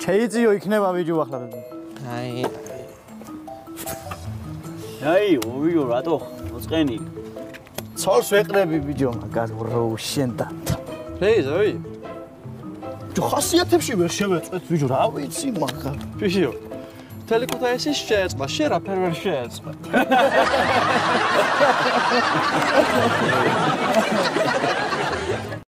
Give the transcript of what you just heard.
შეიწიო იქნება ვიდეო ახლა. აი, ოიო, რატო მოწყენი? ცოლს ვეყრები ვიდეო მაგარ როუშენდა. რეი. ჯო ხასიათებში ვერ შევეწყვეთ ვიდეო, რა ვიცი მაგარ. ფიშიო. თელეკოთა ესე შეეწყვა, შენ რა ფერ ვერ შეეწყვა.